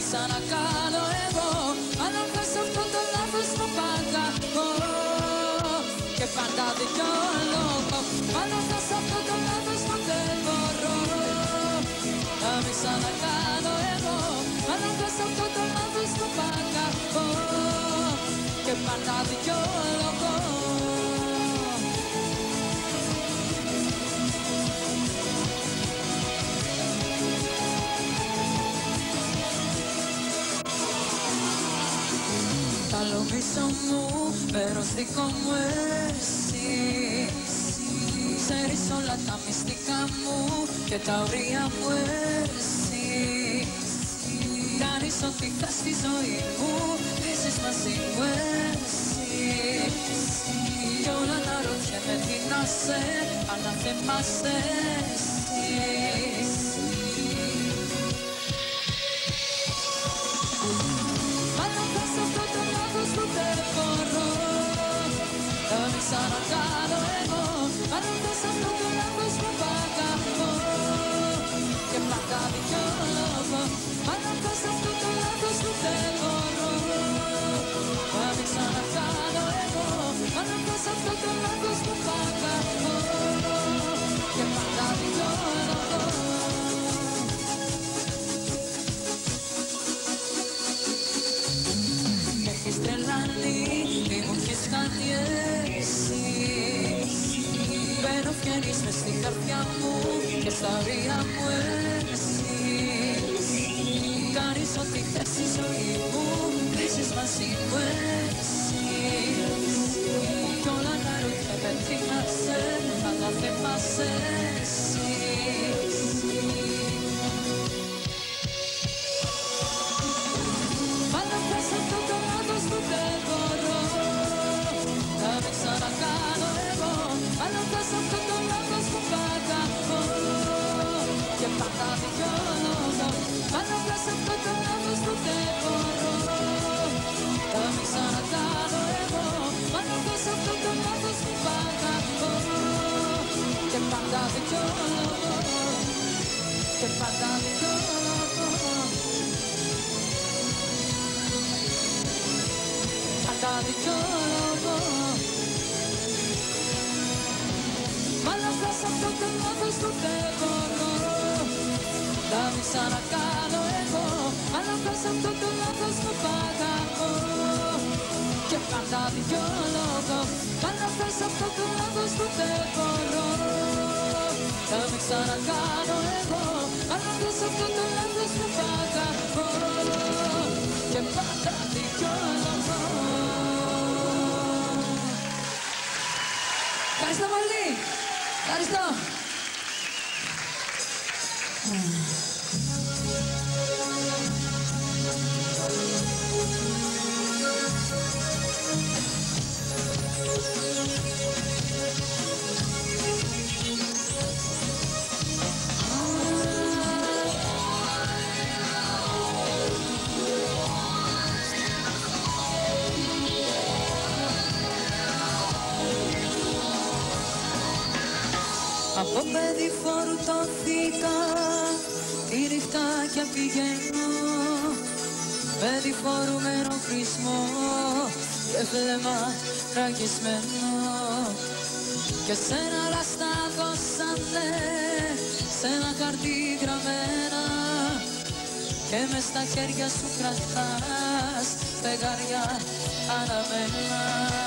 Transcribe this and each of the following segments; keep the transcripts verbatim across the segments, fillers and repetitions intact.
ξανακάνω εγώ. Αλλά πες αυτό το λάθος που παγαπώ και πάντα δικαιολογώ. Αλλά πες αυτό το λάθος που δεν μπορώ να μην ξανακάνω εγώ. Αλλά πες αυτό το λάθος που παγαπώ και πάντα δικαιολογώ. Καλό πίσω μου, μέρος δικό μου εσύ. Ξέρεις όλα τα μυστικά μου και τα ωρία μου εσύ. Κάνεις ό,τι θες στη ζωή μου, ζήσεις μαζί μου εσύ. Κι όλα να ρωτιέμαι τι να σε, αλλά θεμάσαι εσύ. Που δεν μπορώ να μην ξανακάνω εγώ. Αν θες αυτό το λάθος που παγαπώ και πάντα δικαιολογώ. Αν θες αυτό το λάθος που δεν μπορώ να μην ξανακάνω εγώ. Αν θες αυτό το λάθος που παγαπώ και πάντα δικαιολογώ. Έχεις τρελάνει, μη μου έχεις κάνει εσύ. Μπαίνω βγαίνεις μες στην καρδιά μου και στα ωρία μου εσύ. Κάνεις ό,τι θες στη ζωή μου, ζήσεις μαζί μου εσύ. Κι όλα να ρωτιέμαι τι να σε, αλλά θεμάσαι εσύ. Αλλά πες αυτό το λάθος που δεν μπορώ να μην ξανακάνω εγώ. Αλλά πες αυτό το λάθος που παγαπώ και πάντα δικαιολογώ. Αλλά πες αυτό το λάθος που δεν μπορώ να μην ξανακάνω εγώ. Αλλά πες αυτό το λάθος που παγαπώ και πάντα δικαιολογώ. Και πάντα δικαιολογώ. Πάντα δικαιολογώ. Μ' αλλά πες αυτό το λάθος που δεν μπορώ να μην ξανακάνω εγώ. Αλλά πες αυτό το λάθος που παγαπώ και πάντα δικαιολογώ. Μ' αλλά πες αυτό το λάθος που δεν μπορώ να μην ξανακάνω εγώ. Αλλά πες αυτό το λάθος που παγαπώ και πάντα δικαιολογώ. Ευχαριστώ πολύ. Ευχαριστώ. Από παιδί φορτώθηκα τη νυχτάκια πηγαίνω. Παιδί φορούμενο χρησμό και βλέμμα ραγισμένο. Και σένα λαστά δώσανε σε ένα χαρτί γραμμένα. Και μες στα χέρια σου κρατάς φεγγάρια αναμένα.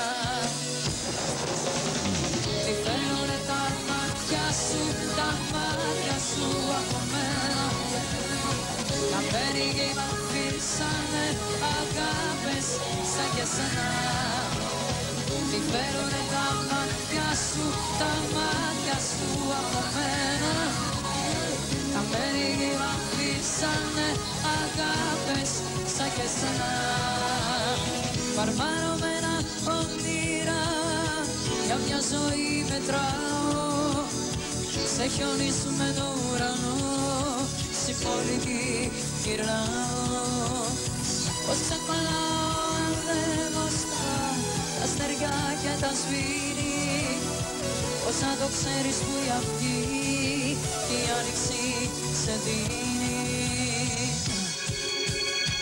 Τι φαίνουνε τα μάτια σου, τα μάτια σου από μένα. Να περίγει μ' αφήσανε αγάπες σαν και σένα. Τι φαίνουνε τα μάτια σου, τα μάτια σου από μένα. Να περίγει μ' αφήσανε αγάπες σαν και σένα. Παρμάρωμένα όνειρα για μια ζωή μετράω. Σε χιονισμένο ουρανό στη πόλη γυρνάω. Πως ξεπαλάω αν δεν μπροστά τα στεριά και τα σβήνει. Πως να το ξέρεις που η αυγή και η άνοιξη σε δίνει.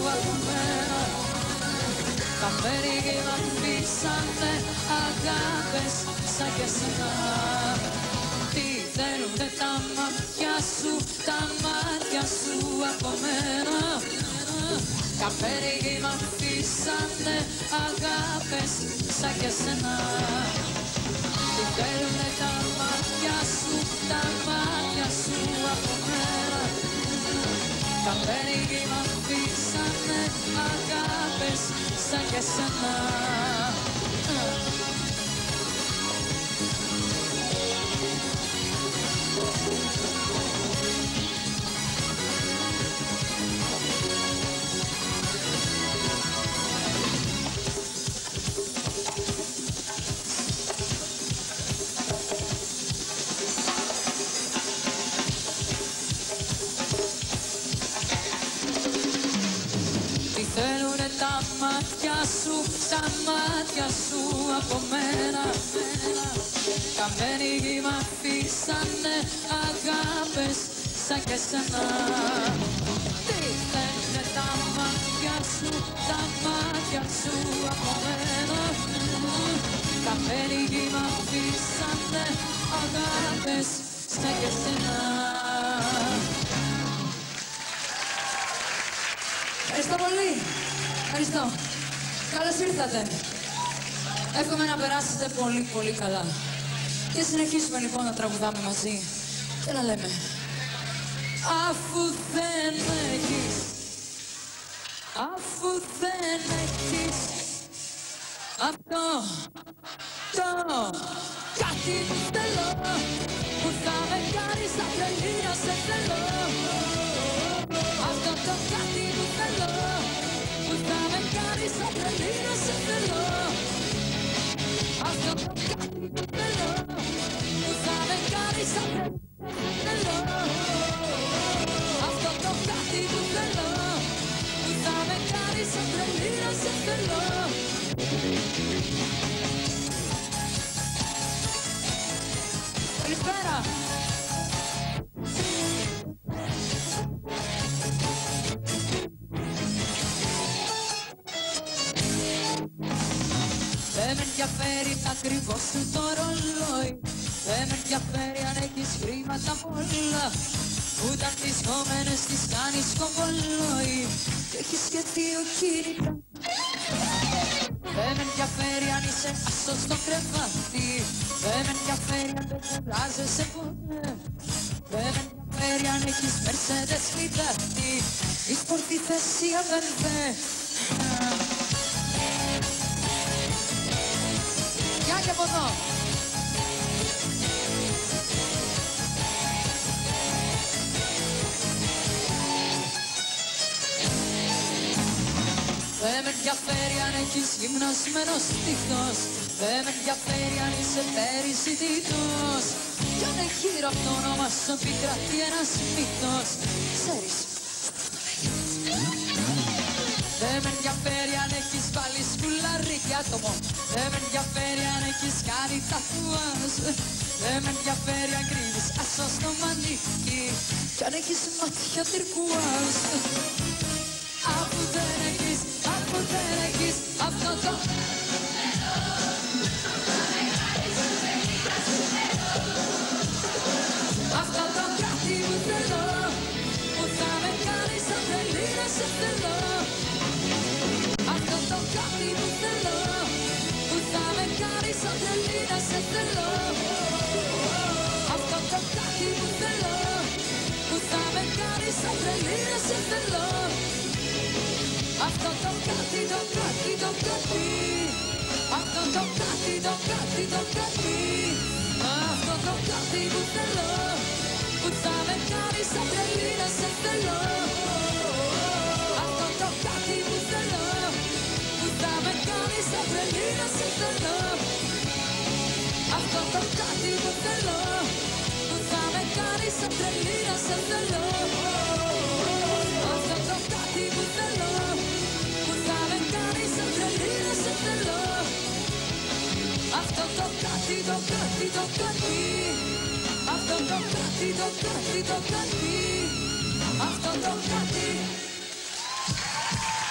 από μένα. Καμπέρι και μ' αφήσανε αγάπες σαν και σένα. Τι θέλουνε τα μάτια σου, τα μάτια σου από μένα. Καμπέρι και μ' αφήσανε αγάπες σαν και σένα. Τι θέλουνε τα μάτια σου, τα μάτια σου από μένα. Καμπέρι και μ' αφήσανε αγάπες σαν και σένα. Θέλουνε τα μάτια σου, τα μάτια σου από μένα. Καμένοι γη μ' αφήσανε αγάπες σαν και σένα. Τι θέλουνε τα μάτια σου, τα μάτια σου από μένα. Καμένοι γη μ' αφήσανε αγάπες σαν και σένα. Ευχαριστώ πολύ. Ευχαριστώ. Καλώς ήρθατε. Εύχομαι να περάσετε πολύ πολύ καλά. Και συνεχίσουμε λοιπόν να τραγουδάμε μαζί και να λέμε Αφού δεν έχεις, αφού δεν έχεις αυτό το κάτι που θέλω, που θα με κάνει σαν τρελή να σε θέλω. Αυτό το κάτι που θέλω, που θα με κάνει σαν τρελή να σε θέλω. Αυτό το κάτι που θέλω, που θα με κάνει σαν τρελή να σε θέλω. Αυτό το κάτι που θέλω, που θα με κάνει σαν τρελή να σε θέλω. Καλησπέρα. Δεν με ενδιαφέρει ακριβώς το ρολόι. Δεν με ενδιαφέρει αν έχεις χρήματα πολλά. Ούτε αν τις κομμένες τις κάνεις κομπολόι και έχεις και δύο κίνητα. Δεν με ενδιαφέρει αν είσαι άσος στο κρεβάτι. Δεν με ενδιαφέρει αν δεν κουράζεσαι ποτέ. Δεν με ενδιαφέρει αν έχεις Mercedes Ligati ή σπορτή θέση αδερφέ. Γεια και από εδώ. Δεν με ενδιαφέρει αν έχεις γυμνασμένο στήθος. Δεν με ενδιαφέρει αν είσαι περισιτήτος. Κι αν γύρω από το όνομα σου επικρατεί ένας μύθος. Ξέρεις, δεν με ενδιαφέρει αν έχεις βάλει σκουλαρίκι άτομο. Δεν με ενδιαφέρει αν έχεις κάνει τατουάζ. Δεν με ενδιαφέρει αν κρύβεις άσο στο μανίκι. Κι αν έχεις μάτια τυρκουάζ. Αφού δεν έχεις, αφού δεν έχεις αυτό το... Αυτό το κάτι που θέλω, που θα με κάνει σαν τρελή να σε θέλω. Αυτό το κάτι που θέλω, που θα με κάνει σαν τρελή να σε θέλω. Αυτό το κάτι που θέλω, που θα με κάνει σαν τρελή να σε θέλω. Αυτό το κάτι, το κάτι, το κάτι. Αυτό το κάτι, το κάτι, το κάτι. Αυτό το κάτι που θέλω, που θα με κάνει σαν τρελή να σε θέλω. Αυτό το κάτι που θέλω, που θα με κάνει σαν τρελή να σε θέλω. Αυτό το κάτι που θέλω, που θα με κάνει σαν τρελή να σε θέλω. Αυτό το κάτι που θέλω, που θα με κάνει σαν τρελή να σε θέλω. Αυτό το κάτι, το κάτι, το κάτι. Αυτό το κάτι, το κάτι, το κάτι. Αυτό το κάτι.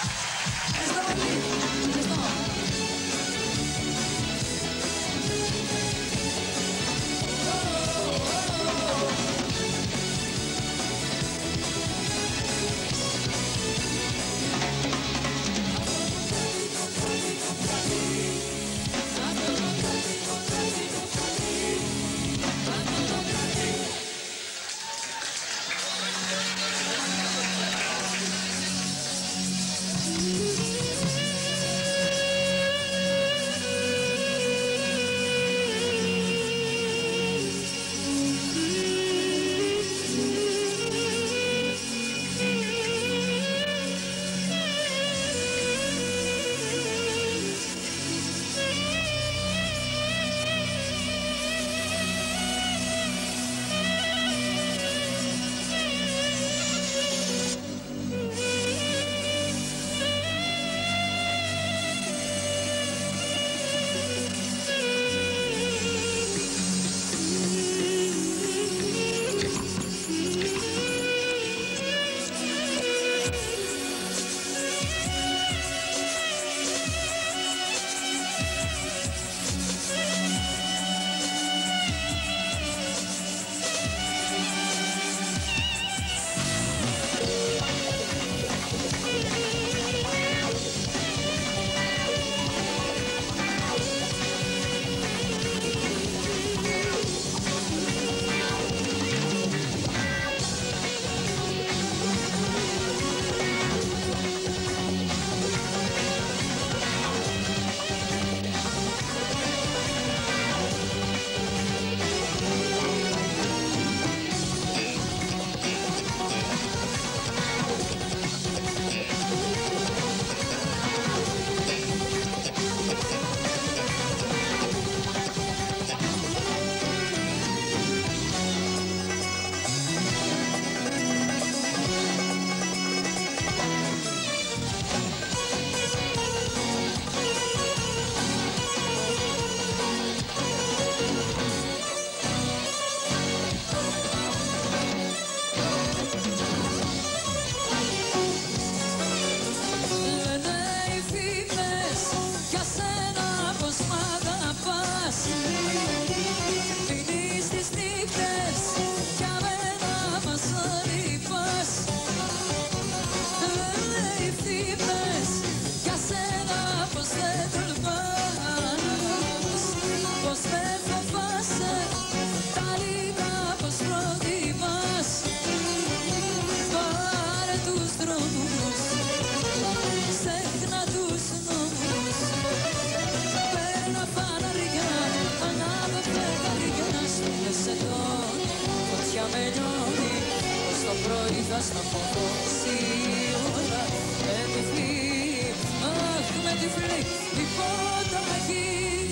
δρόμους, ξέχνα τους νόμους. Παίρνα φαναριά, ανάβω φεγγαριά, στείλες εδώ, φωτιά με λιώνει, πως το πρωί θα στα φωτώσει όλα. Με τυφλή, αχ με τυφλή, υπόταχη.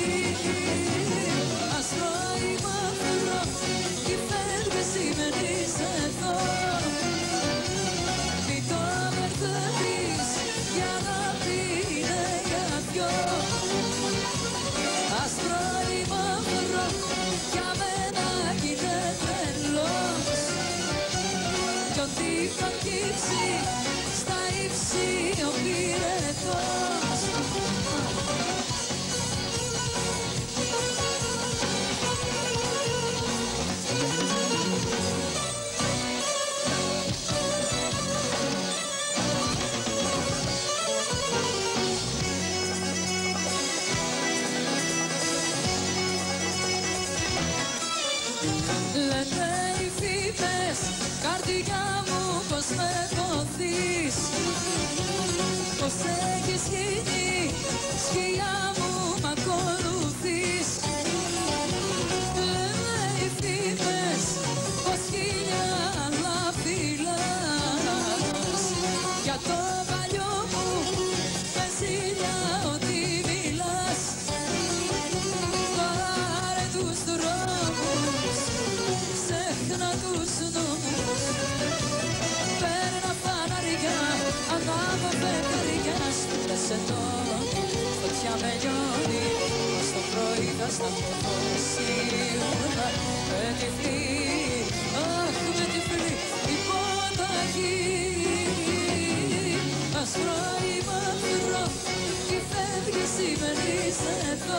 Αστρό ή μαύρο, τι φεύγεις σημαίνεις εδώ. Μη το μπερδεύεις, η αγάπη είναι για δυο. Αστρό ή μαύρο, για μένα είναι τρελός. Κι ό,τι προκύψει, στα ύψη ο πυρετός. Λένε οι φήμες, καρδιά μου, πως με ποθείς, πως έχεις γίνει σκιά μου, μ' ακολουθείς. Λένε οι φήμες, πως χίλια άλλα φυλάς, για το παλιό μου με ζήλια ότι μιλάς. Πάρε τους δρόμους, ξέχνα τους νόμους. Παίρνα φαναριά, ανάβω φεγγαριά, στείλες εδώ, φωτιά με λιώνει, πως το πρωί θα στα φωτώσει όλα. Με τυφλή, αχ με τυφλή, υπόταχη. Αστρό ή μαύρο, τι φεύγεις σημαίνεις εδώ.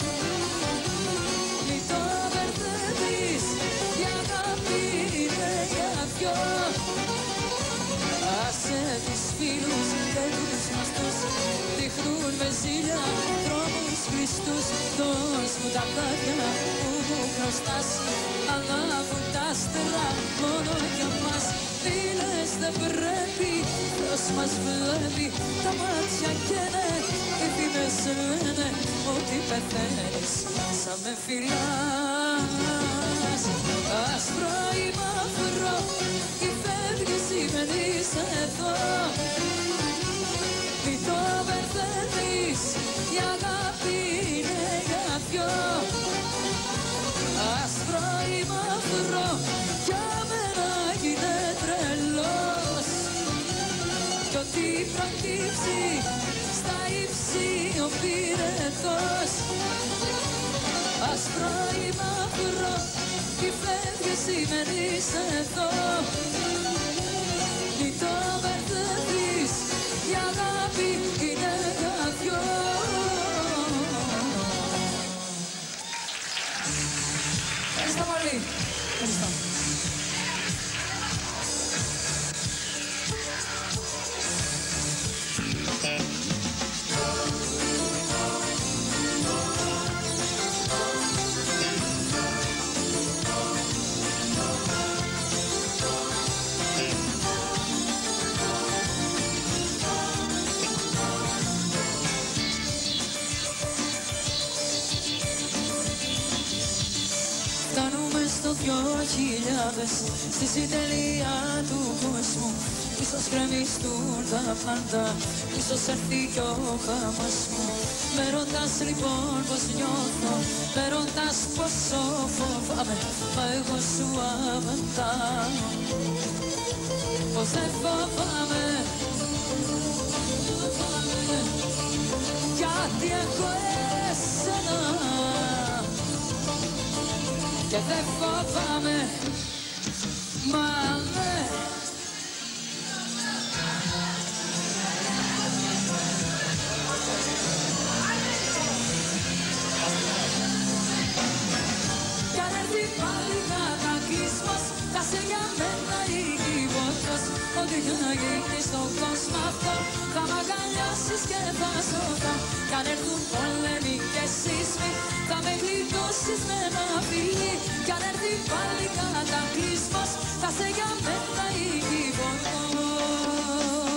Μη το μπερδεύεις, η αγάπη είναι για δυο. Άσε τους φίλους και τους γνωστούς, δείχνουν με ζήλια δρόμους κλειστούς. Δώσ' μου τα χάδια που μου χρωστάς, ανάβουν τα άστερα μόνο για μας. Φίλες δεν πρέπει, ποιος μας βλέπει, τα μάτια καίνε. Οι φήμες λένε ότι πεθαίνεις σαν με φυλάς. Άσπρο ή μαύρο, τι φεύγεις σημαίνεις εδώ. Μη το μπερδεύεις, η αγάπη είναι για δυο. Άσπρο ή μαύρο, για μένα είναι τρελός. Κι ό,τι προκύψει, στα ύψη ο πυρετός. Άσπρο ή μαύρο, τι φεύγεις σημαίνεις εδώ. Μη το μπερδεύεις, η αγάπη είναι για δυο. Ευχαριστώ πολύ. Ευχαριστώ. Φτάνουμε στο δυο χιλιάδες, στη συντελεία του κόσμου. Ίσως γκρεμιστούν τα πάντα, ίσως έρθει κι ο χαμός μου. Με ρωτάς λοιπόν πως νιώθω, με ρωτάς πόσο φοβάμαι, μα εγώ σου απαντάω πως δεν φοβάμαι. Γιατί έχω εσένα και δεν φοβάμαι, μα ναι. Κι αν έρθει πάλι κατακλυσμός, θα σε για μένα οικειβότος. Ό,τι κι να γίνει στον κόσμο αυτό, θα μ' αγκαλιάσεις και θα σωθώ. Κι αν έρθουν πόλεμοι και σεισμοί, θα με γλιτώσεις με ένα φιλί. Κι αν έρθει πάλι κατακλυσμός, θα σε για μένα οικειβότος.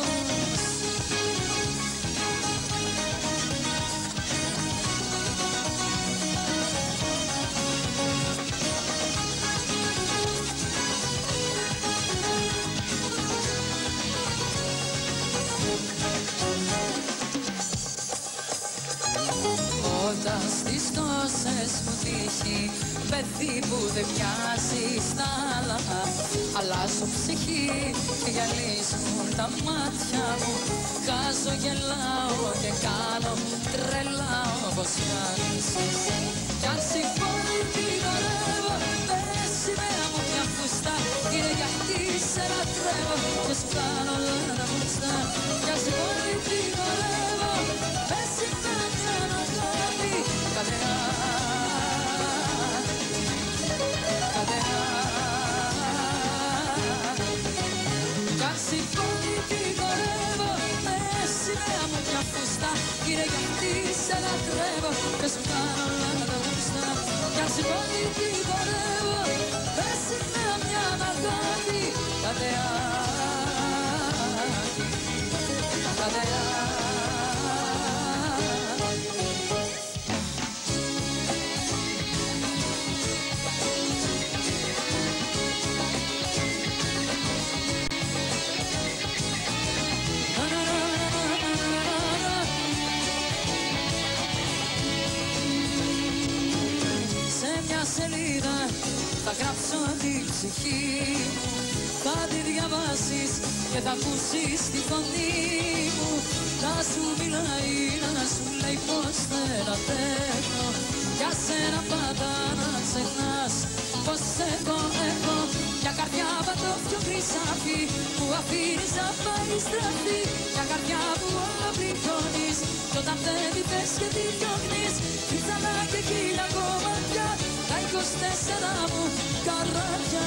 Έρωτας τις τόσες μου τύχει, παιδί που δεν πιάσει στα άλλα. Αλλάζω ψυχή και γυαλίζουν τα μάτια μου. Χάζω, γελάω και κάνω τρελά όπως κάνεις εσύ. Κι αν σηκώνει την χορεύω, πέσει μέρα μου μια φουστά. Είναι γιατί σε λατρεύω και σου κάνω όλα τα μουστά. Κι αν σηκώνει την χορεύω, πέσει μέρα μια αγάπη. Καρδιά, καρδιά. Κι αν σηκώνει την χορεύω, πέσει μέρα μου μια φουστά. Είναι γιατί σε λατρεύω και σου κάνω όλα τα μουστά. Κι αν σηκώνει την χορεύω, πέσει μέρα μια αγάπη. Καρδιά, καρδιά. Σελίδα θα γράψω την ψυχή μου. Θα τη διαβάσεις και θα ακούσεις τη φωνή μου. Να σου μιλάει, να σου λέει πως δεν αντέχω. Για σένα πάντα να ξεχνάς πως εγώ έχω μια καρδιά πατώφιο χρυσάφι που αφήνεις να πάει στραφή. Μια καρδιά που όλα πληγώνεις κι όταν δεν τη θες και τη διώχνεις. Ξανά και χίλια κομμάτια τα είκοσι τέσσερα μου καράβια.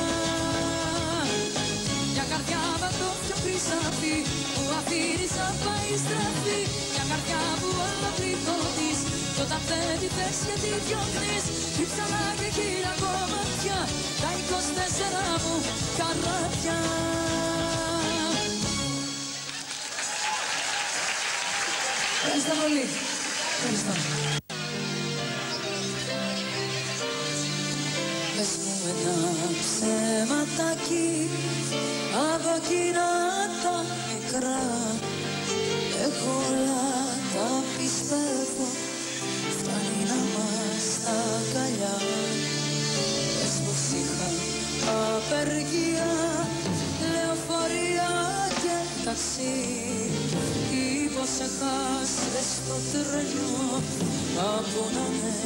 Μια καρδιά πατώφιο χρυσάφι που αφήνεις να πάει στραφή. Μια καρδιά που όλα πληγώνεις κι όταν δεν τη θες και τη διώχνεις. Ξανά και χίλια κομμάτια τα είκοσι τέσσερα μου καράβια. Ευχαριστώ πολύ. Ευχαριστώ. Πες μου ένα ψέματάκι από εκείνα τα μικρά. Εγώ όλα τα πιστεύω, φτάνει να είμαστε αγκαλιά. Πες πως είχα απεργία, λεωφορεία και ταξί. Ή πως έχασες το τρένο από να με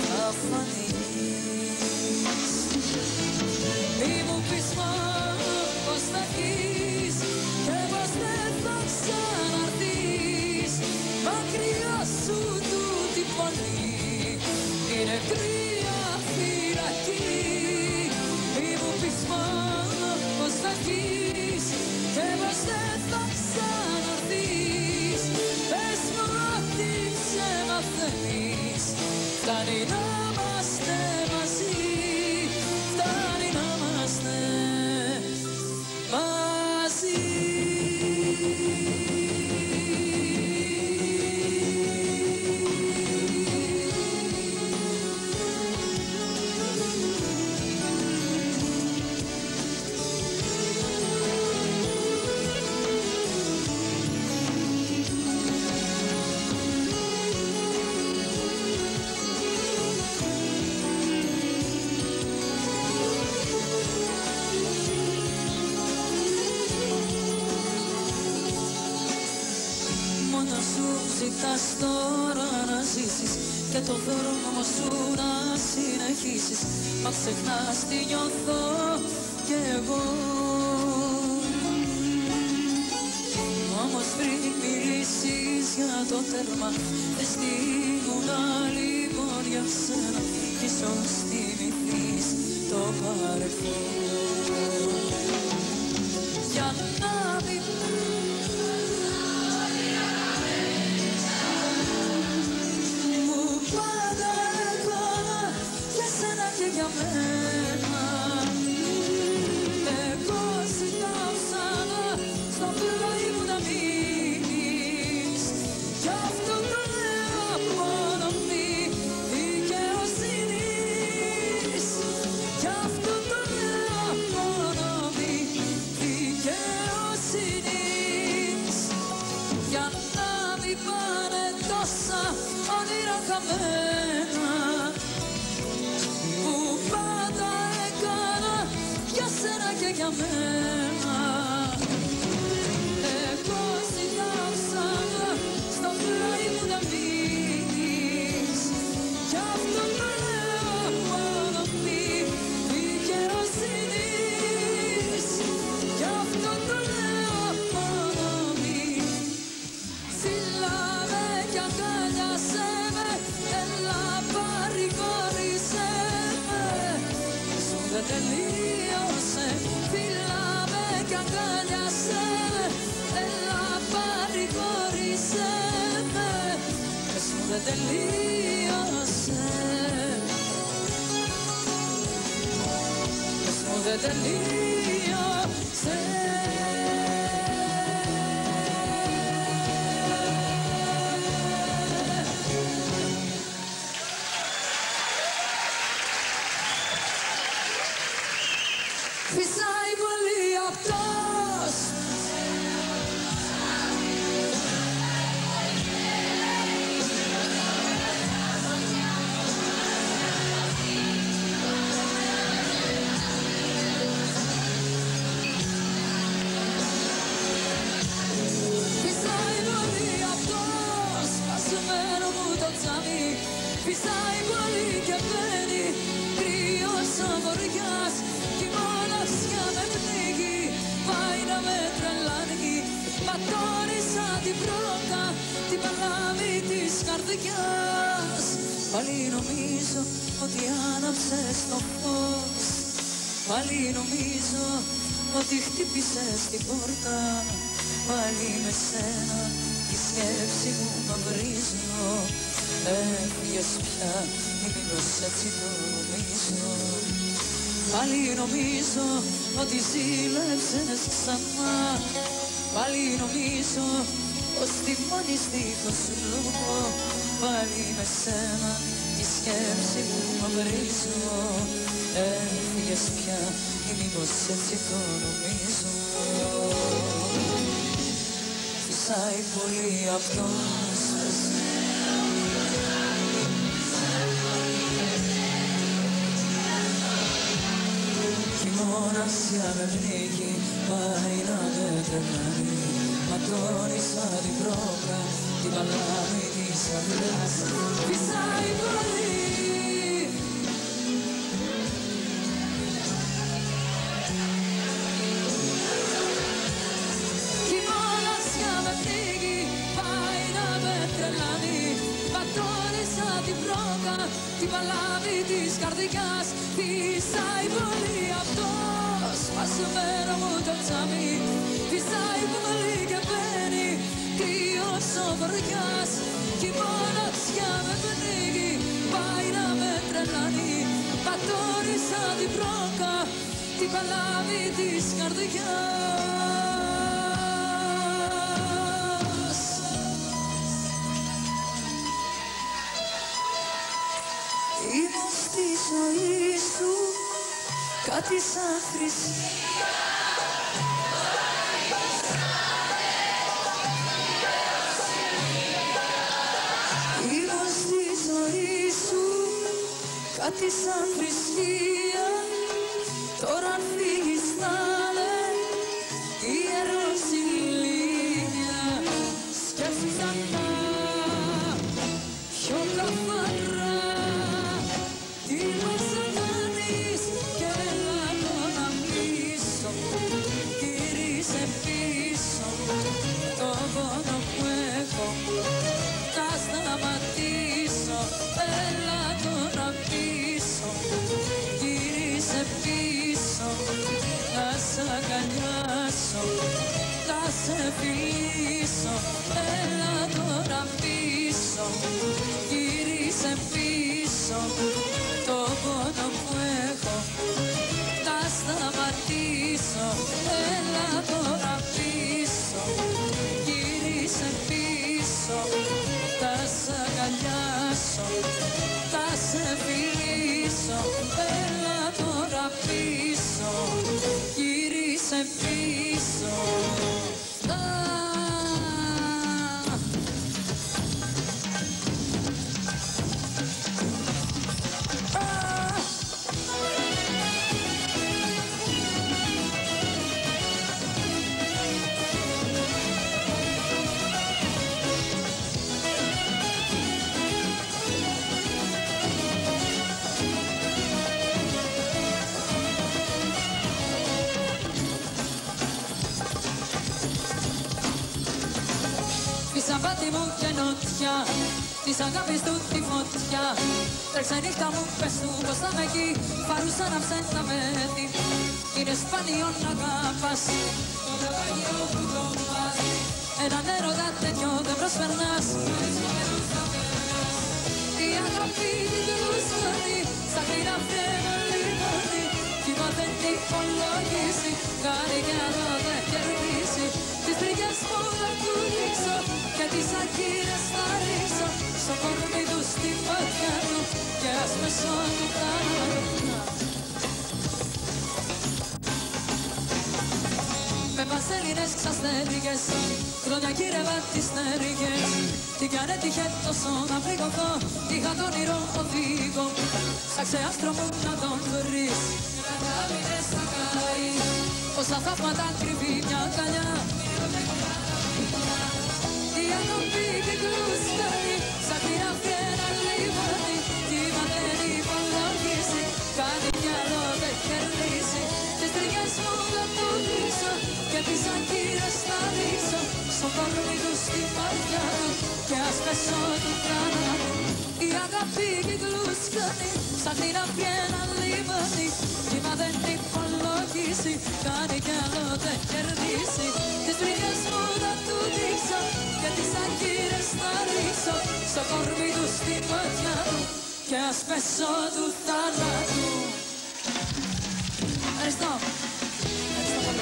αφανείς. Μη μου πεις μόνο πως θα έχεις και πως δεν θα ξαναρθείς. Μακριά σου τούτη πόλη είναι κρύα φυλακή. Μη μου πεις μόνο πως θα έχεις και πως δεν θα ξαναρθείς. Πες μου ότι ξεμαθαίνεις, φτάνει να είμαστε μαζί. Φτάνει να είμαστε μαζί. Ζητάς τώρα να ζήσεις και το δρόμο σου να συνεχίσεις. Μα ξεχνάς τι νιώθω κι εγώ. Όμως πριν μιλήσεις για το τέρμα, δεν στείλουν άλλη μόνο για σένα. Κι ίσως θυμηθείς το παρελθόν. Για να μην για μένα, εγώ ζητάω ξανά στο πλάι μου να μείνεις. Γι' αυτό το λέω μόνο μη δικαιοσύνης. Γι' αυτό το λέω μόνο μη δικαιοσύνης. χαμένα που πάντα έκανα για σένα και για μένα. Εγώ ζητάω ξανά στο πλάι μου να μείνεις, κι αυτό το λέω μόνο μη δικαιοσύνης, κι αυτό το λέω μόνο μη. Φιλάμε κι αγκάλιασέ με, έλα παρηγόρησέ με, σου δεν τελείωσε. Φιλάμε κι αγκάλιασέ με, έλα παρηγόρησέ με, σου δεν τελείωσε. Σου δεν τελείωσε. Φυσάει πολύ αυτός. Φυσάει πολύ αυτός, σπασμένο μου το τζάμι. Φυσάει πολύ και μπαίνει κρύος ο βοριάς, κι η μοναξιά με πνίγει, πάει να με τρελάνει. Ματώνησα την πρώτα, την παλάμη της καρδιάς. Πάλι νομίζω ότι άναψες το φως, πάλι νομίζω ότι χτύπησες την πόρτα. Πάλι με σένα η σκέψη μου μαυρίζω. Έφυγες πια, μήπως έτσι το νομίζω. Πάλι νομίζω ότι ζήλεψες ξανά. Πάλι νομίζω πως θυμώνεις δίχως λόγο. Πάλι με σένα τη σκέψη μου μαυρίζω. Έφυγες πια, μήπως έτσι το νομίζω. Φυσάει πολύ αυτός. Η μοναξιά με πνίγει, πάει να με τρελάνει. Ματώνησα την πρόβρα, την παλάμη της αυλάς. Φυσάει πολύ. Η μοναξιά με πνίγει, πάει να με τρελάνει. Ματώνησα την πρόβρα, την παλάμη της καρδιάς. Φυσάει πολύ αυτός, σπασμένο μου το τζάμι. Φυσάει πολύ και μπαίνει κρύος ο βοριάς, κι η μοναξιά με πνίγει, πάει να με τρελάνει. Ματώνησα την πρόκα, την παλάμη της καρδιάς. Είμαι στη ζωή σου κάτι σαν θρησκεία. Είμαι στη ζωή σου κάτι σαν θρησκεία. Τώρα αν φύγεις θα είναι ιεροσυλία. Σκέψου ξανά πιο καθαρά τι μας θα κάνεις και έλα το να πίσω. Γύρισε πίσω το πόνο που έχω, θα σταματήσω. Έλα το να πίσω. Γύρισε πίσω, να σ' αγκαλιάσω, θα σε φιλήσω. Έλα τώρα πίσω, γύρισε πίσω. Το πόνο που έχω θα σταματήσω. Έλα τώρα πίσω, γύρισε πίσω. Θα σ' αγκαλιάσω, θα σε φιλήσω. Έλα τώρα πίσω, γύρισε πίσω. της απάτη μου και νότια, της αγάπης του τη φωτιά. Τρέξε νύχτα μου, πες του πως θα με εκεί, παρούσα να ψέτα με δει. Είναι σπάνιο να αγαπάς, το λεβάγιο που το πας. Έναν έρωτα τέτοιο δεν προσπερνάς. Η αγάπη την γλουστώνει, ψάχνει να φρένα λιμώνει. Κύμα δεν την υπολογίσει, κάνει κι άλλο δεν κερδίσει. Τις τριγιές μου θα του δείξω και τις αγκύρες θα ρίξω στο κορμί του στη φωτιά του και ας μεσώ του θάνατου. Με βαζέλινες ξαστέριγες, χρόνια γύρευα τις νεριγές. Τι κι αν έτυχε τόσο να πληγωθώ, είχα τον όνειρο οδήγο. Ψάξε άστρο μου να τον βρεις, και να κάμινες θα καεί. Όσα θαύματα κρύβει μια αγκαλιά. Η αγάπη την γλουστώνει, ψάχνει να βρει ένα λιμόνι. Κύμα δεν υπολογίσει, κάνει κι άλλο δεν κερδίσει. Τις τριγιές μου θα του δείξω και τις αγκύρες θα ρίξω στο κορμί του στη φωτιά του και ας πέσω του θάνατου. Η αγάπη την γλουστώνει, ψάχνει να βρει ένα λιμόνι. Κύμα δεν υπολογίσει, κάνει κι άλλο δεν κερδίσει. Τις τριγιές μου θα του δείξω και τις αγκύρες θα ρίξω στο κορμί του στη φωτιά του και ας πέσω του θάνατου. Ευχαριστώ. Ευχαριστώ πολύ.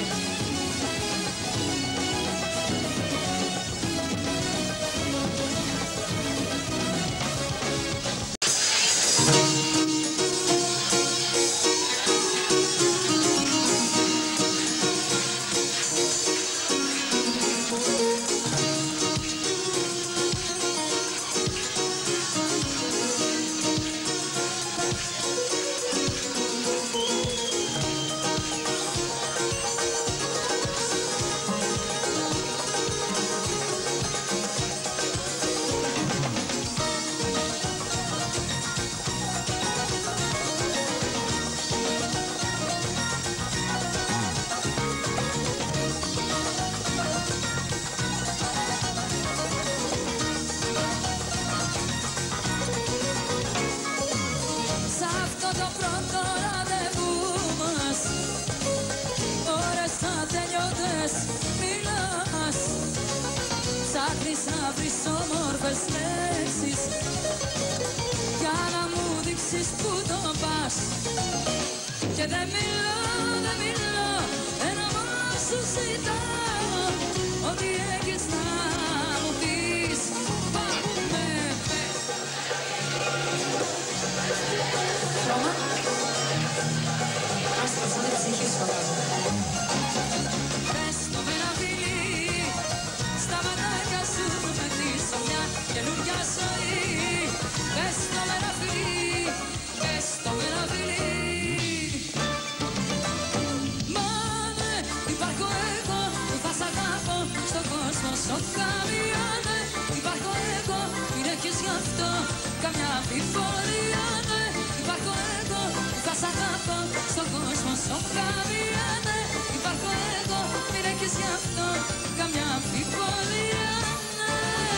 Ψάχνεις να βρεις όμορφες λέξεις για να μου δείξεις που το πας. Και δεν μιλώ, δεν μιλώ, ένα μόνο σου ζητάω. Ό,τι έχεις να μου πεις, πάμε πες. Ρώμα, άστε σαν την ψυχή σου φαντάζομαι. Πες το με ένα φιλί, στα ματάκια σου με ντύσω μια καινούργια ζωή. Πες το με ένα φιλί, πες το με ένα φιλί. Μάνε, υπάρχω εγώ που θα σ' αγάπω στον κόσμο σου καμία ναι. Υπάρχω εγώ, μην έχεις γι' αυτό καμιά αμφιβολία ναι. Υπάρχω εγώ που θα σ' αγάπω στον κόσμο σου καμία ναι. Υπάρχω εγώ, μην έχεις γι' αυτό καμιά αμφιβολία ναι.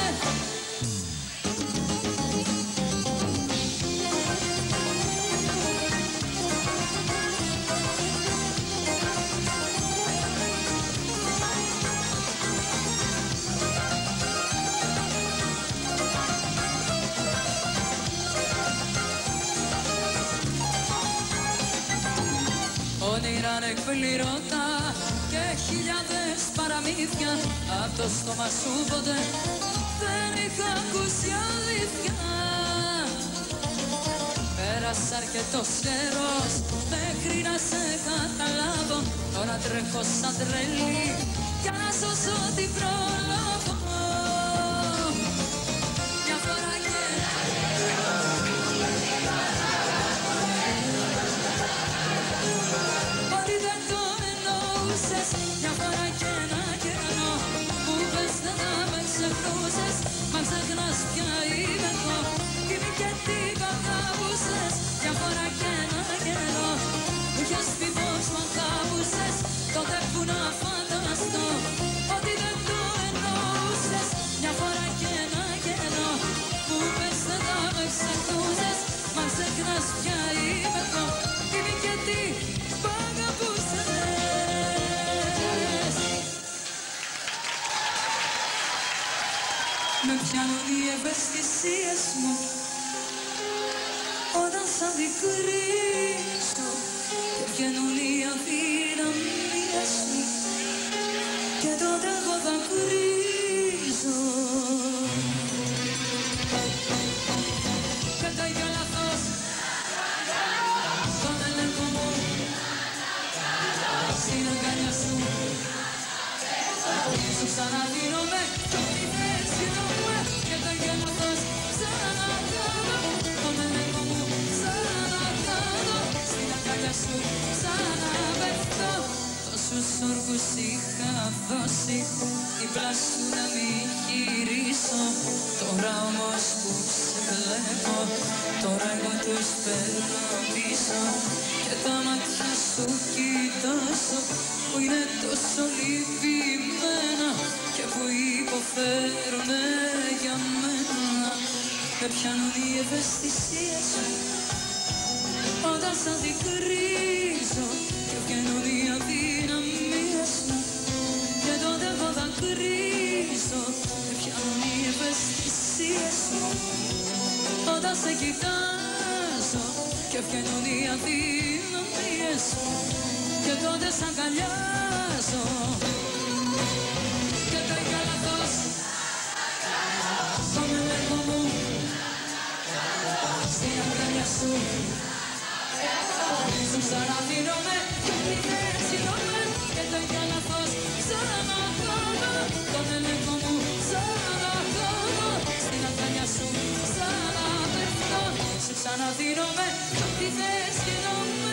Όνειρα ανεκπληρώτα και χιλιάδες παραμύθια απ' το στόμα σου ποτέ δεν είχα ακούσει αλήθεια. Πέρασε αρκετός καιρός μέχρι να σε καταλάβω. Τώρα τρέχω σαν τρελή για να σώσω την πρόλαβω. Μια φορά και ότι δεν το εννοούσες. Μια φορά και ένα καιρό που πες δεν θα με ξεχνούσες. Μα ξεχνάς πια είμαι εγώ, είμαι και τίποτα ούσες. Μια φορά και ένα καιρό μου είχες πει πως μ' αγάπουσες. Τότε που να φανταστώ ότι δεν το εννοούσες. Με πιάνουν οι ευαισθησίες μου όταν σ' αντικρίζω και βγαίνουν οι αδυναμίες μου και τότε εγώ δακρύζω. Και το ίδιο λάθος τον έλεγχο μου στην αγκαλιά σου σου ξαναδίνομαι κι ό,τι θες γίνομαι και το ίδιο λάθος ξανακάνω τον έλεγχο μου ξανακάνω στην αγκαλιά σου ξαναπέφτω. Τόσους όρκους είχα δώσει δίπλα σου να μην γυρίσω, τώρα όμως που σε βλέπω τώρα εγώ τους παίρνω πίσω και τα μάτια σου κοιτάζω που είναι τόσο λυπημένα και που υποφέρουνε για μένα. Με πιάνουν οι ευαισθησίες σου όταν σ' αντικρίζω και βγαίνουν οι αδυναμίες μου και τότε εγώ δακρύζω. Με πιάνουν οι ευαισθησίες σου όταν σε κοιτάζω και βγαίνουν οι αδυναμίες μου και τότε σ' αγκαλιάζω. Και το ίδιο λάθος στον έλεγχο μου στην αγκαλιά σου σου ξαναδίνομαι κι ό,τι θες γίνομαι και το ίδιο λάθος ξανακάνω τον έλεγχο μου ξανακάνω στην αγκαλιά σου ξαναπέφτω σου ξαναδίνομαι κι ό,τι θες γίνομαι.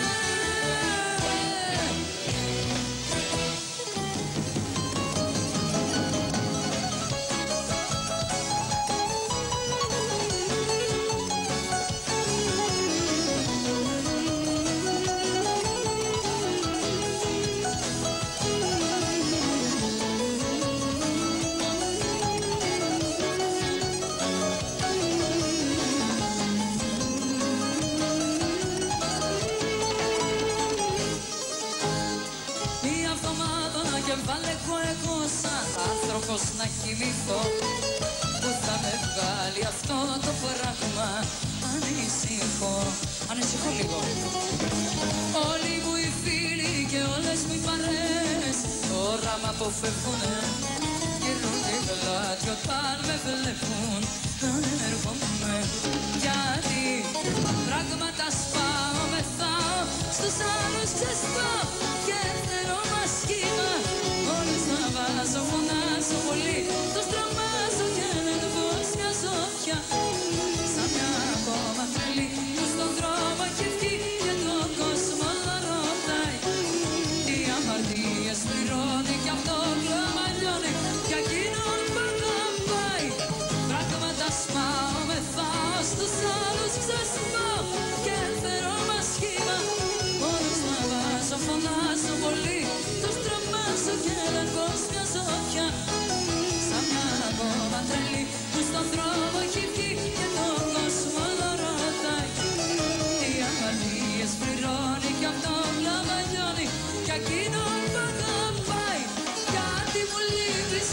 Άνθρωπος να κοιμηθώ που θα με βγάλει αυτό το πράγμα. Ανησυχώ, ανησυχώ λίγο. Όλοι μου οι φίλοι και όλες μου οι παρέες τώρα μ' αποφεύγουνε, γυρνούν την πλάτη όταν με βλέπουν να έρχομαι. Γιατί πράγματα σπάω, μεθάω, στους άλλους ξεσπάω και θέλω μασκήμα. Μόλις να βάζω φωνάζω πολύ, το στραμμάζω και δεν βγως μια ζώφια. Σαν μια ακόμα τρελή που στον δρόμο έχει βγει και τον κόσμο να ρωτάει τι αμαρτίες πληρώνει κι αυτό κλάμα λιώνει για εκείνον που αγαπάει. Πράγματα σπάω, μεθάω, στους άλλους ξεσπάω και φέρω μασχήμα. Μόλις να βάζω φωνάζω πολύ, το στραμμάζω και δεν βγως μια ζώφια. Σαν μια ακόμα τρελή που στον δρόμο έχει βγει και τον κόσμο να ρωτάει τι αμαρτίες πληρώνει κι αυτό κλάμα λιώνει κι εκείνον που αγαπάει. Γιατί μου λείπεις,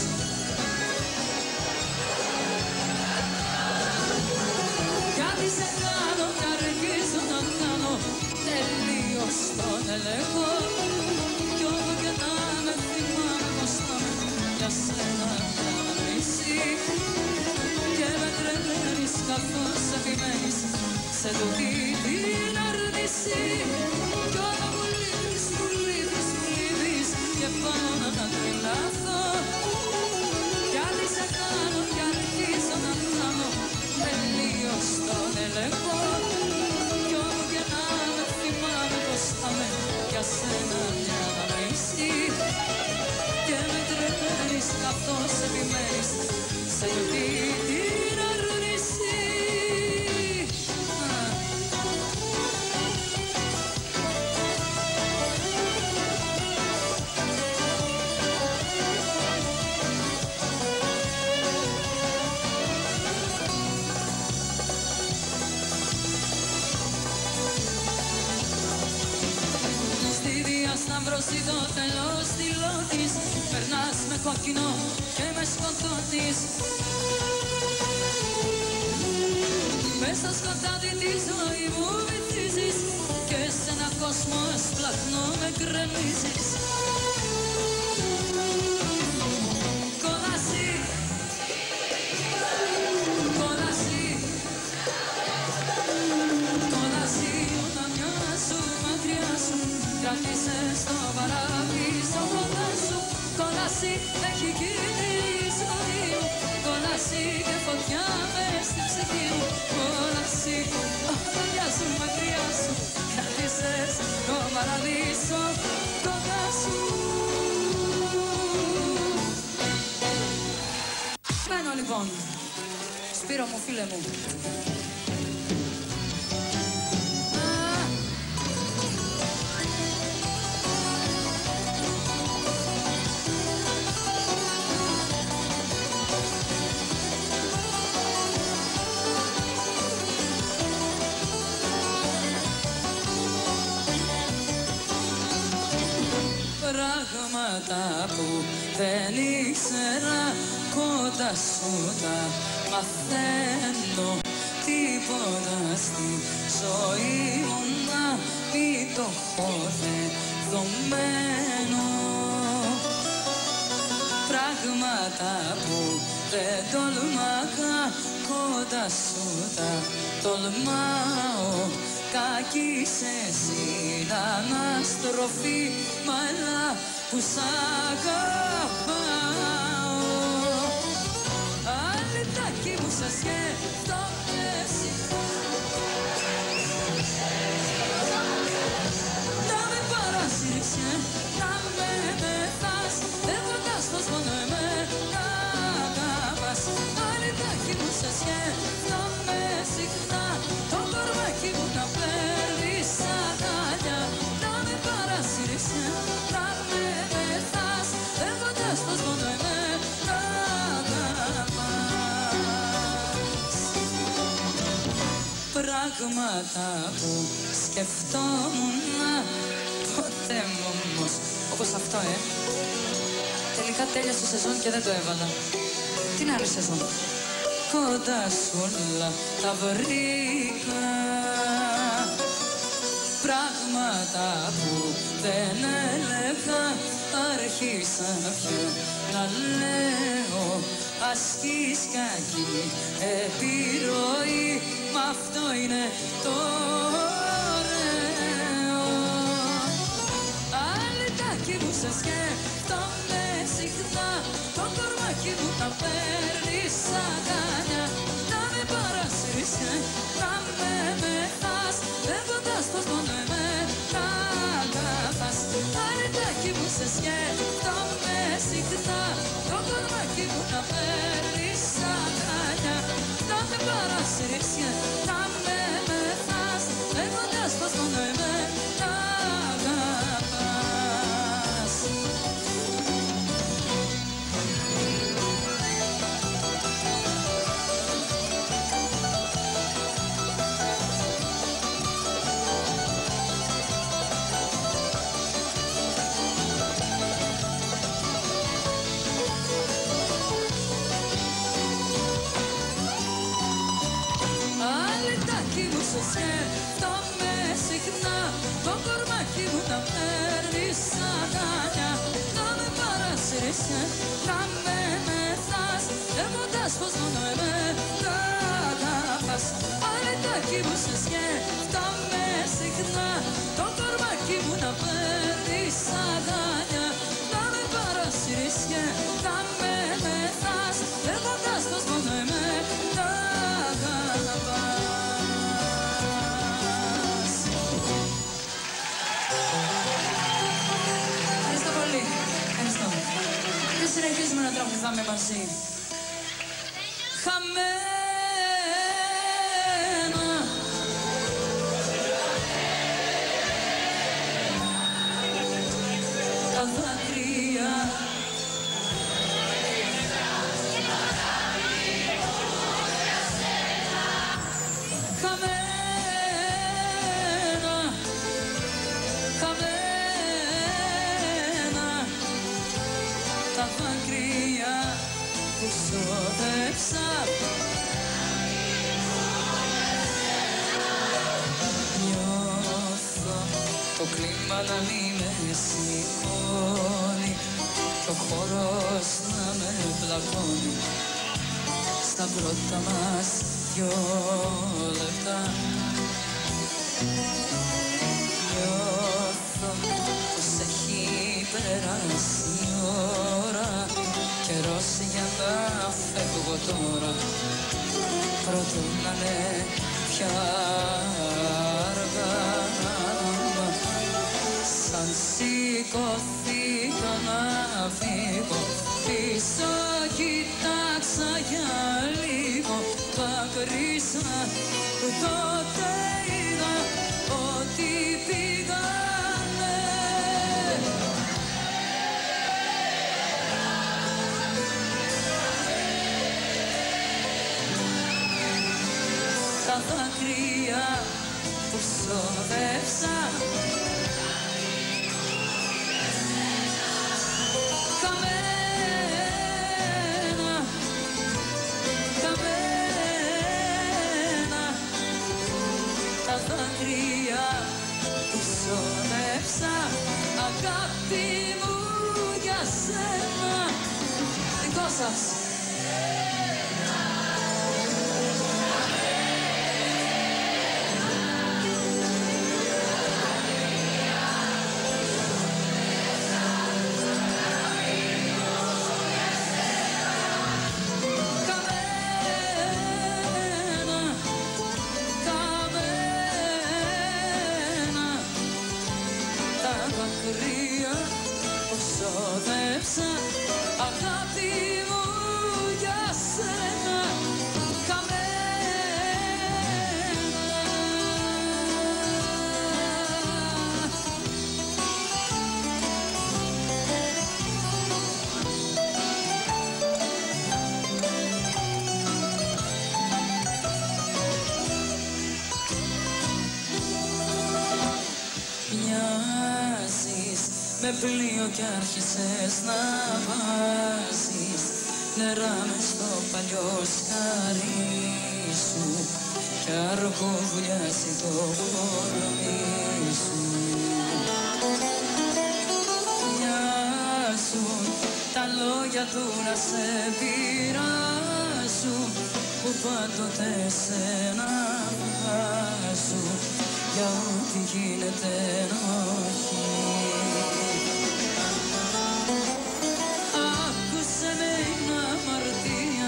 γιατί σε κάνω κι αρχίζω να κάνω τελείως τον έλεγχο κι όπου και να με θυμάμαι πως θα με για σένα μια μισή και με τρελαίνεις καθώς επιμένεις σε τούτη την αρνησή. Κι όταν μου λείπεις, μου λείπεις, μου λείπεις και πάω να τρελαθώ. Γιατί σε κάνω κι αρχίζω να κάνω τελείως τον έλεγχο κι όπου και να με θυμάμαι πως θα με για σένα μια μισή και με τρελαίνεις καθώς επιμένεις σε τούτη την αρνησή. Σταυρώσει το τέλος τη λότης, περνάς με κόκκινο και με σκοτώνεις. Μέσα σκοτάδι τη ζωή μου βυθίζεις και σε ένα κόσμο εσπλαχνό με γκρεμίζεις. Κόλαση, κόλαση, κόλαση, όταν μοιάζω μακριά σου κράτησε στο παράδεισο κοντά σου. Κόλαση, έχει γίνει η ζωή μου, κόλαση και φωτιά μες στην ψυχή μου. Κόλαση, όταν μοιάζω μακριά σου κράτησες στο παράδεισο κοντά σου. Μένω λοιπόν, Σπύρο μου, φίλε μου. Πράγματα που δεν ήξερα κοντά σου τα μαθαίνω. Τίποτα στη ζωή μου να μην το έχω δεδομένο. Πράγματα που δεν τολμάγα κοντά σου τα τολμάω. Κακή είσαι εσύ, αναστροφή, μαλά που σ' αγαπάω. Αλυτάκι μου σε σκέφτομαι συχνά, να με παρασύρεις, να με μεθάς, λέγοντας πως μόνο εμένα αγαπάς. Αλυτάκι μου σε σκέφτομαι συχνά, το κορμάκι μου να παίρνεις αγκαλιά, να με παρασύρεις, να με μεθάς, λέγοντας πως μόνο εμένα αγαπάς. Πράγματα που σκεφτόμουν ποτέ μου όμως, όπως αυτό, ε. Τελικά τέλειωσε η σεζόν και δεν το έβαλα. Την άλλη σεζόν. Κοντά σου όλα τα βρήκα. Πράγματα που δεν έλεγα άρχισα πια να λέω. Ασκείς κακή επιρροή, μ' αυτό είναι το ωραίο. Αλυτάκι μου σε σκέφτομαι συχνά, το κορμάκι μου να παίρνεις αγκαλιά, να με παρασύρεις, να με μεθάς, λέγοντας πως μόνο εμένα αγαπάς. Αλυτάκι μου σε σκέφτομαι συχνά, το κορμάκι μου να παίρνεις αγκαλιά, να με παρασύρεις, να με μεθάς, λέγοντας πως μόνο εμένα αγαπάς. Αλυτάκι μου σε σκέφτομαι συχνά, το κορμάκι μου να παίρνεις αγκαλιά, να με παρασύρεις, να με μεθάς, λέγοντας πως μόνο εμένα αγαπάς. Αλυτάκι μου σε σκέφτομαι συχνά, το κορμάκι μου να παίρνεις αγκαλιά, να με παρασύρεις, να με μεθάς, λέγοντας πως μόνο εμένα αγαπάς. Ευχαριστώ πολύ. Ευχαριστώ. Και συνεχίζουμε να τραγουδάμε μαζί. Χαμένα τα δάκρυα, χαμένα, χαμένα τα δάκρυα που ξόδεψα. το κλίμα να μη με σηκώνει κι ο χώρος να με πλακώνει στα πρώτα μας δυο λεπτά. Νιώθω πως έχει περάσει η ώρα, καιρός για να φεύγω τώρα, πρώτο να είναι πια αργά. Σαν σηκώθηκα να φύγω πίσω, κοίταξα για λίγο, δάκρυσα που τότε είδα ότι πήγανε. Τα δάκρυα που ξοδεύσα καμένα, καμένα, τα δάκρυα που ξοδεύσα, αγάπη μου για σένα. Δικό σας. Αγάπη μου για σένα, μοιάζεις με πλοίο κι άρχισες να βάζεις νερά μες στο παλιό σκαρί σου κι αργό βουλιάζει το κορμί σου. Μοιάζουν τα λόγια του να σε πειράζουν που πάντοτε σένα βγάζουν για ό,τι γίνεται ενοχή. Άκουσε με είναι αμαρτία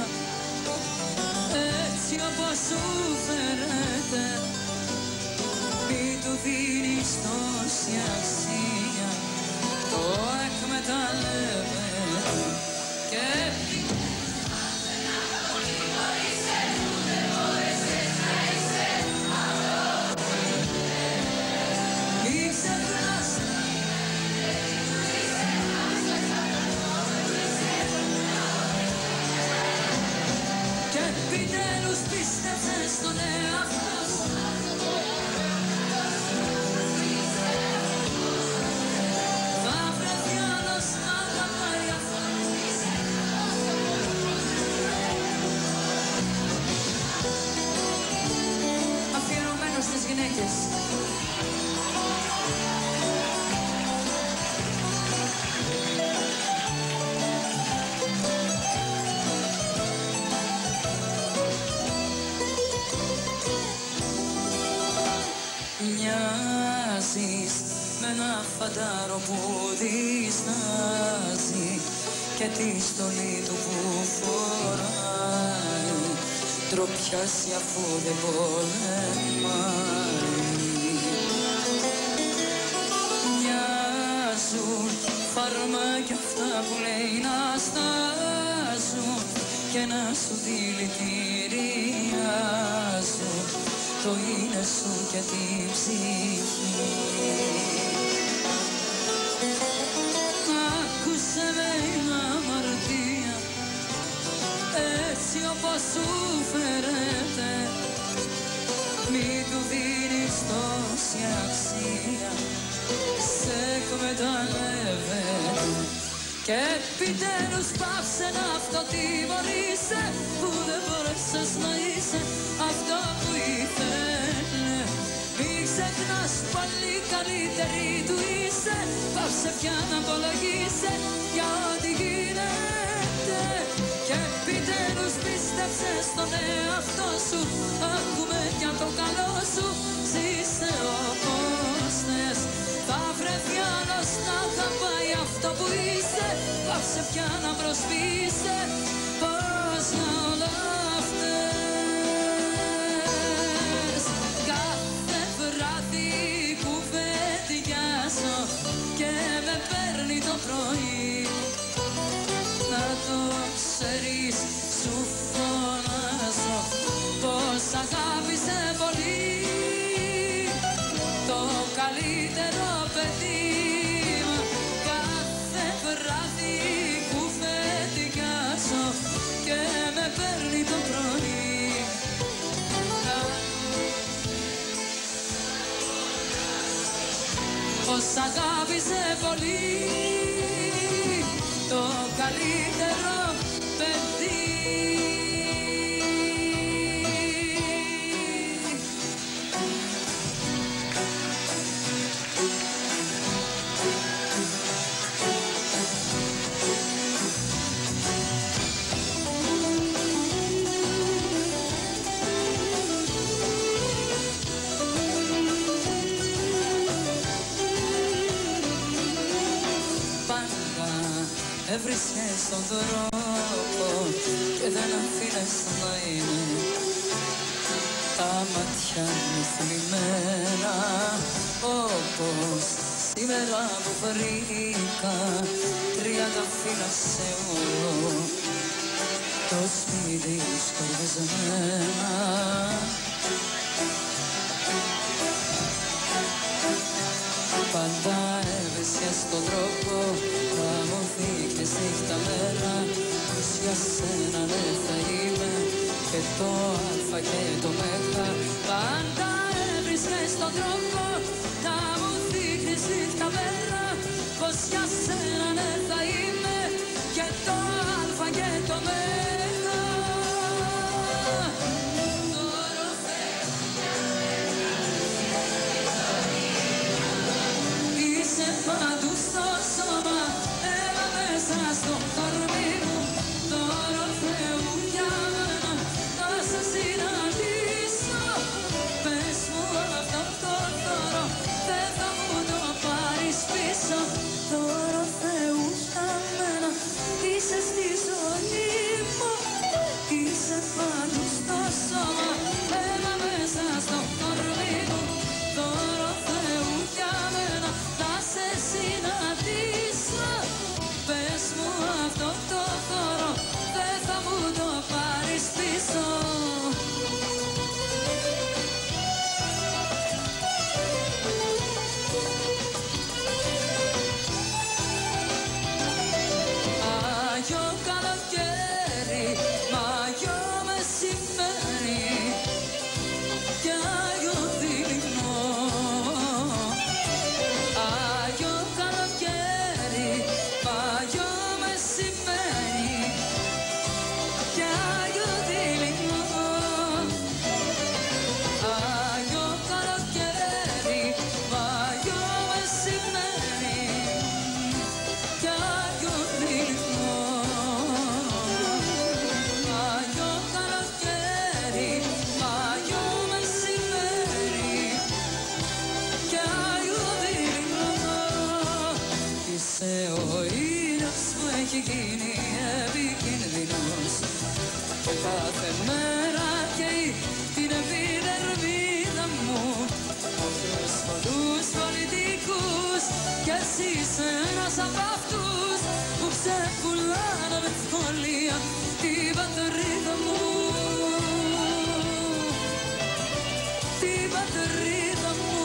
έτσι όπως σου φέρεται, μη του δίνεις τόση αξία, το εκμεταλλεύεται και επιτέλους πίστεψες στον εαυτό σου, θα βρεθεί άλλος να αγαπάει αυτό. Αφιερωμένο στις γυναίκες. Μοιάζεις με ένα φαντάρο που διστάζει και τη στολή του που φοράει ντροπιάζει αφού δεν πολεμάει. Μοιάζουν φάρμακια αυτά που λέει να στάζουν και να σου δηλητηριάζουν το είναι σου και την ψυχή. Άκουσε με είναι αμαρτία έτσι όπως σου φέρεται, μη του δίνεις τόση αξία, σε εκμεταλλεύεται και επιτέλους πάψε να αυτοτιμωρείσαι που δεν μπορέσες να είσαι αυτό που ήθελε. Μη ξεχνάς πολύ καλύτερη του είσαι. Πάψε πια να απολογείσαι για ό,τι γίνεται και επιτέλους πίστεψε στον εαυτό σου. Άκουμε για το καλό σου, ζήσε όπως θες. Θα βρεθεί άλλος να αγαπάει αυτό που είσαι. Πάψε πια να προσποιείσαι πως για όλα αυτές. Κάθε βράδυ κουβεντιάζω και με παίρνει το πρωί. Να το ξέρεις, σου φωνάζω πως αγάπησε πολύ το καλύτερο παιδί. Κάθε βράδυ κουβεντιάζω και με παίρνει το πρωί. Πως αγάπησε πολύ το καλύτερο παιδί. Έβρισκες τον τρόπο και δεν αφήνες να είναι τα μάτια μου θλιμμένα, όπως σήμερα που βρήκα τριάντα φύλλα σε ουρό το σπίτι σκορδεσμένα. Πάντα έβρισκες τον τρόπο να μου δείχνεις νύχτα μέρα πως για σένα ναι θα είμαι και το αλφα και το μέγα. Πάντα έβρισκες τον τρόπο να μου δείχνεις νύχτα μέρα πως για σένα ναι θα είμαι και το αλφα και το μέγα. Είσαι παντού στο σώμα, έλα μέσα στο κορμί μου. Δώρο Θεού για μένα, να σε συναντήσω. Πες μου αυτό το δώρο, δεν θα μου το πάρεις πίσω. Δώρο Θεού για μένα, είσαι στη ζωή μου. Είσαι παντού στο σώμα, έλα μέσα στο κορμί μου. Δώρο Θεού για μένα, να σε συναντήσω. Πες μου αυτό το δώρο, δεν θα μου το πάρεις πίσω. Άγιο καλοκαίρι, μαγιό μεσημέρι και άγιο δειλινό. Άγιο καλοκαίρι, μαγιό μεσημέρι και άγιο δειλινό. Άγιο καλοκαίρι, μαγιό μεσημέρι και άγιο δειλινό. Άγιο καλοκαίρι, μαγιό μεσημέρι και άγιο δειλινό. Είσαι ο ήλιος που έχει γίνει επικίνδυνος και κάθε μέρα καίει την επιδερμίδα μου από τους πολλούς πολιτικούς κι εσύ είσαι ένας από αυτούς που ξεπουλάνε με ευκολία την πατρίδα μου. Την πατρίδα μου.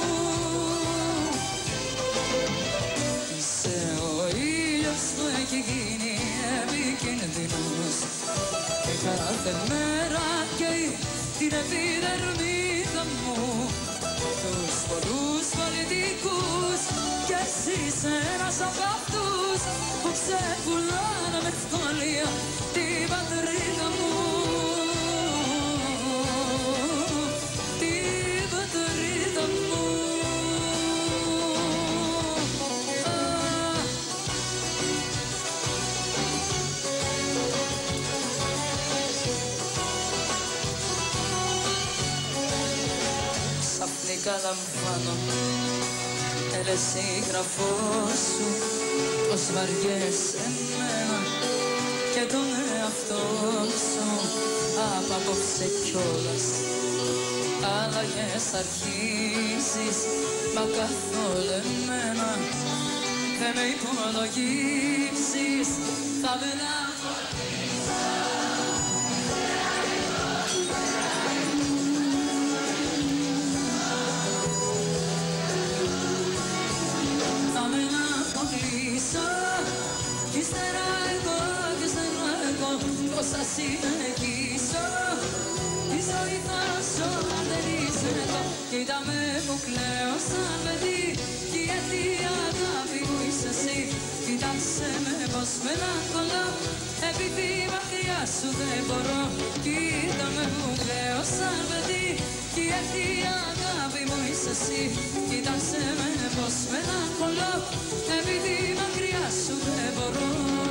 Είσαι ο ήλιος που έχει γίνει επικίνδυνος και κάθε μέρα καίει την επιδερμίδα μου τους πολλούς πολιτικούς κι εσύ είσαι ένας από αυτούς που ξεπουλάνε με ευκολία την πατρίδα μου. Την πατρίδα μου. καλά μου φάνω. Έλε σύγγραφό σου πως βαριέσαι εμένα και τον εαυτό σου απ' απόψε κιόλας. Αλλαγές αρχίζεις μα καθόλου εμένα δεν με υπολογίσεις, θα μελαγχολήσω. Θα μελαγχολήσω κι ύστερα εγώ, κι ύστερα εγώ πώς θα συνεχίσω. Η ζωή θα ζω αν δεν είσαι εδώ. Κοίτα με που κλαίω σαν παιδί κι η αιτία αγάπη μου είσαι εσύ. Κοίταξε με πως μελαγχολώ επειδή μακριά σου δεν μπορώ. Κοίτα με που κλαίω σαν παιδί κι η αιτία αγάπη μου είσαι εσύ. Κοίταξε με πως μελαγχολώ επειδή μακριά σου δεν μπορώ.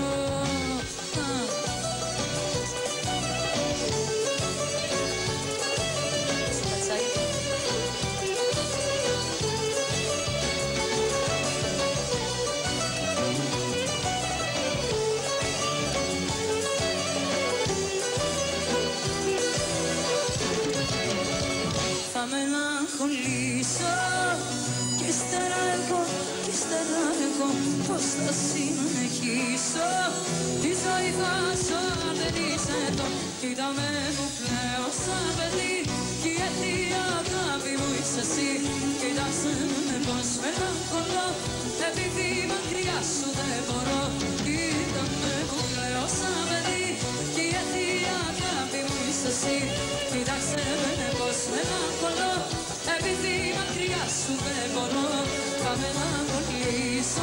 Θα μελαγχολήσω κι ύστερα εγώ, κι ύστερα εγώ πώς θα συνεχίσω. Τη ζωή θα ζω αν δεν είσαι εδώ. Κοίτα με που κλαίω σαν παιδί κι η αιτία αγάπη μου είσαι εσύ. Κοίταξε με πως μελαγχολώ επειδή μακριά σου δεν μπορώ. Κοίτα με που κλαίω σαν παιδί κι η αιτία αγάπη μου είσαι εσύ. Κοίταξε με πως μελαγχολώ επειδή μακριά σου δεν μπορώ. Θα μελαγχολήσω.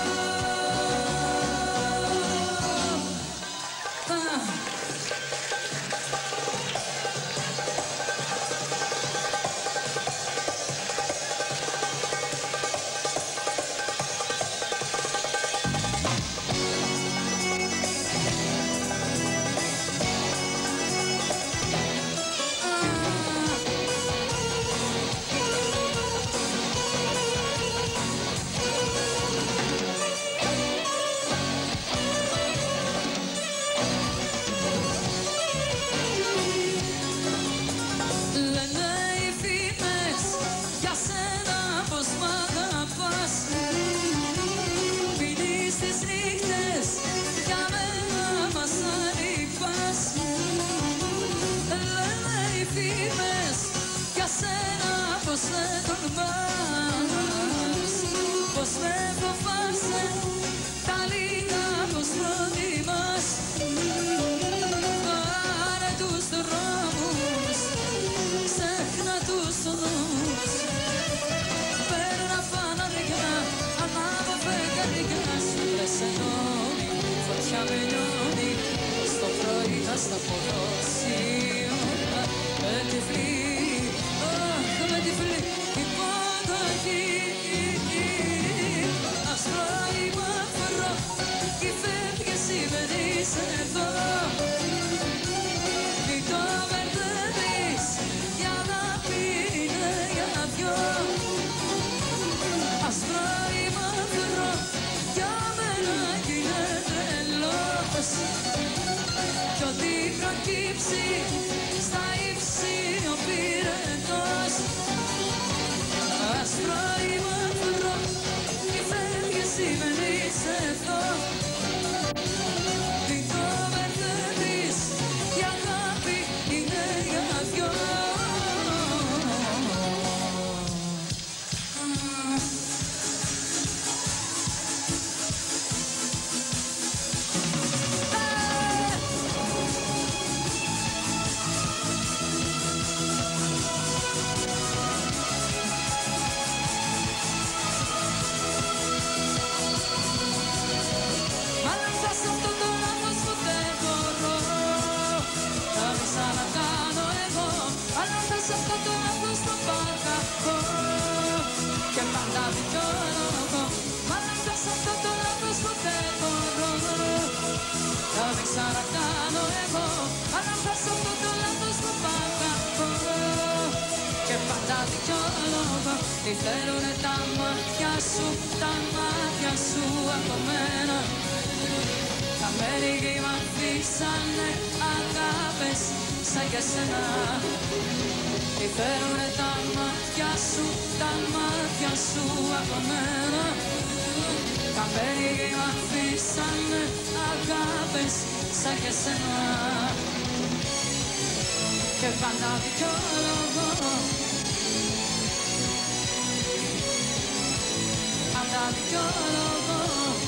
Πως με φοβάσαι, τα λίγα πως προτιμάς. Πάρε τους δρόμους, ξέχνα τους οδούς. Παίρνα φαναριά, ανάβω φεγγαριά. Σου λες ενώνει, φωτιά με λιώνει. Στο πρωί θα σταυρώσει όλα με τυφλή. Αχ, με τυφλή υπόταγη. Εδώ μην το μπερδεύεις, η αγάπη είναι για δυο. Άσπρο ή μαύρο, για μένα γίνεται τρελός. Κι ό,τι προκύψει στα ύψη ο πυρετός. Άσπρο ή μαύρο, μη φεύγεις, σημαίνεις εδώ. Τι θέλουνε τα μάτια σου, τα μάτια σου από μένα. Καμένοι γη μ' αφήσανε αγάπες σαν και σένα. Τι θέλουνε τα μάτια σου, τα μάτια σου από μένα. Καμένοι γη μ' αφήσανε αγάπες σαν και σένα. Και πάντα δικαιολογώ, πάντα δικαιολογώ.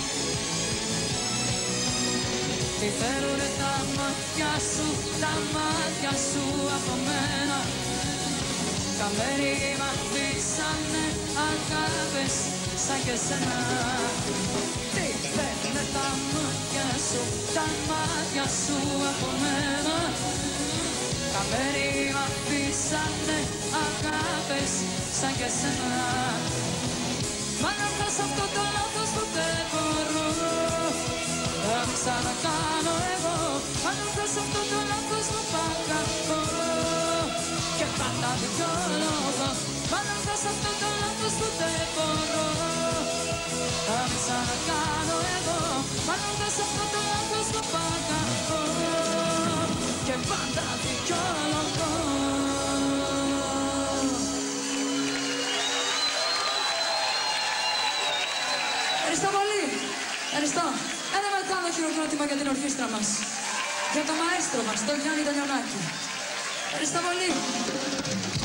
Τι θέλουνε τα μάτια σου, τα μάτια σου από μένα. Καμένοι μ' αφήσανε αγάπες σαν και σένα. Τι θέλουνε τα μάτια σου, τα μάτια σου από μένα. Καμένοι μ' αφήσανε αγάπες σαν και σένα. Μα να φτάσω αυτό το λάθος που δεν μπορώ να ξανακάνω εγώ. Μα να φτάσω αυτό το λάθος που π' αγαπώ και πάντα δικαιολογώ. Μα να φτάσω αυτό το λάθος που δεν μπορώ να ξανακάνω εγώ. Μα να φτάσω αυτό το λάθος που π' αγαπώ και πάντα δικαιολογώ. Ευχαριστώ πολύ. Ευχαριστώ. Ένα μεγάλο χειροκρότημα για την ορχήστρα μας. Για το μαέστρο μας, τον Γιάννη Τανιονάκη. Ευχαριστώ πολύ.